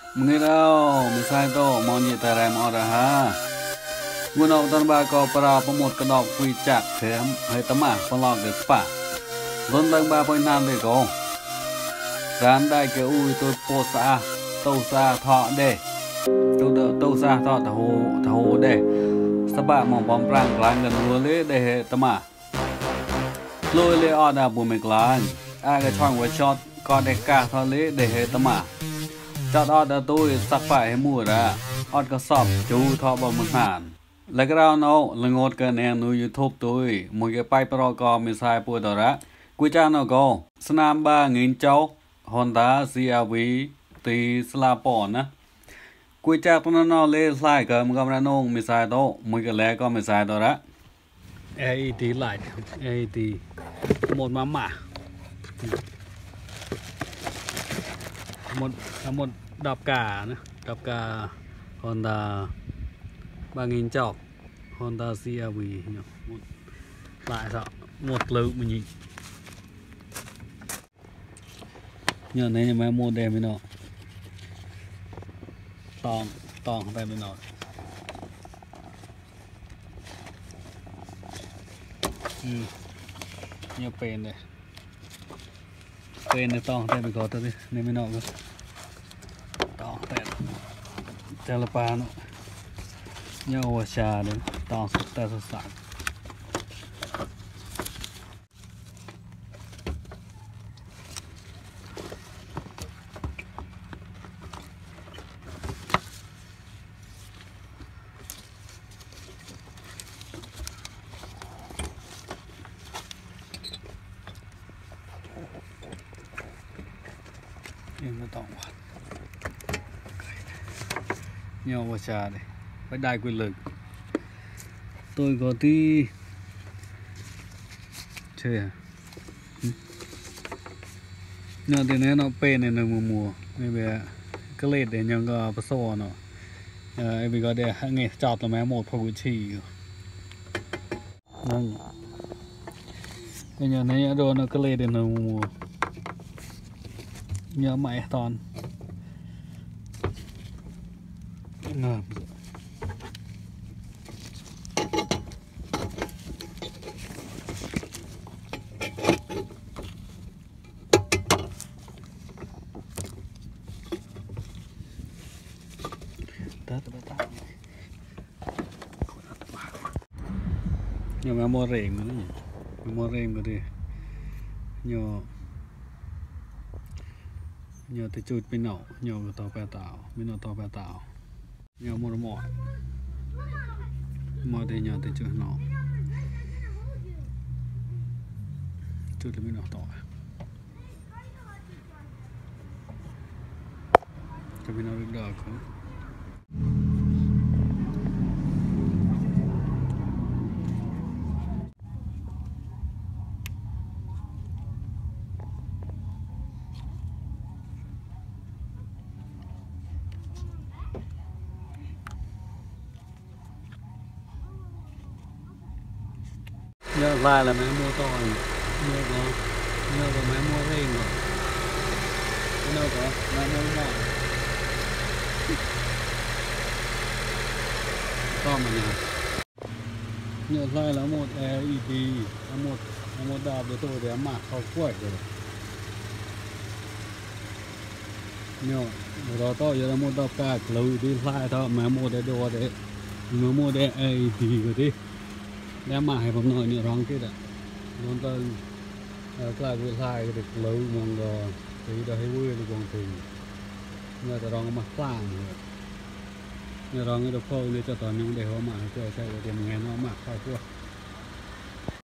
Mungkin đâu misalnya tuh mau nyita rem orang ha muốn ông tân ba có para một cái đọc quy chặt thế hay tấm à phong lọc được spa luôn tăng ba point năm để có rán đại cái ui tôi po sa tàu sa thọ để tôi đỡ tàu sa thọ thọ hồ để spa mong bom prang láng gần luôn lấy để hệ tấm à lôi lấy ở đà bùi mệt láng ai cái chọn với shot còn để cả thọ lấy để hệ tấm à chọn ở đà tôi sắp phải hay mua ra ở cái shop chú thọ bằng một ngànแล้วก็เราเนาะละงดกันเองนู YouTube ตัวมึงจะไปประกอบมิสไซล์ปุ่นตัวละกูจ้าเนาะก็สนามบ้าเงินเจ้า Honda CR-V ตีสลาปอนนะกูจ้าตัวนั้นเนาะเล่สไลด์กันมึงก็มาโน่งมิสไซล์ตัวมึงก็แล้วก็มิสไซล์ตัวละ LED light LED หมดมาหมาหมดดับกานะดับกา Honda ba nghìn chọc Honda CR-V lại sao một lựu mình nhìn nhờ này mà mua đèn bên nọ tòng không phải bên nọ nhiều pen này tòng tay bị có tới đi này bên nọ cơ tòng tay chà la pa nó nhau trà đến tao sụt ta sụt sạt em nó tỏng quá nhau trà đây phải đai quyền lực tôi có tí chơi à nhờ thì nó pen này mùa này về cái led để nhờ có bớt xô nó em bị có để nghe chọt là mấy một phong chỉ nâng cái nhờ này đồ nó cái led để nó mùa nhớ mày toàn ngầm nhiều mà mua rèm nữa nhỉ mua rèm cái đi nhiều từ chuột bên nọ nhiều tàu bè tàu bên nọ tàu bè tàu nhiều mua mỏ đây nhiều từ chuột nọ chuột bên nọ tàu cái bên nọ được đỡ không nhớ lại là máy mua to mua có máy mua rèn rồi đâu có máy mua mỏ to mà nhớ lại là một LED một đạp để tôi để mặc khâu quẩy rồi nhớ đó to giờ là một đạp cả lâu đi lại thôi máy mua để đồ để nó mua để LED rồi đi đem màให้ผมหน่อยเนี่ยร้องที่อ่ะนอนตอนกลายเป็นลายเด็กเลื้อยมองก็ตีได้ให้วิ่งในกองทุนเนี่ยจะร้องมาฟ้างเนี่ยร้องให้เราเข้าเนี่ยจะตอนนี้เดี๋ยวเขามาช่วยใช้เดี๋ยวมึงไงเนาะมาเข้าพวก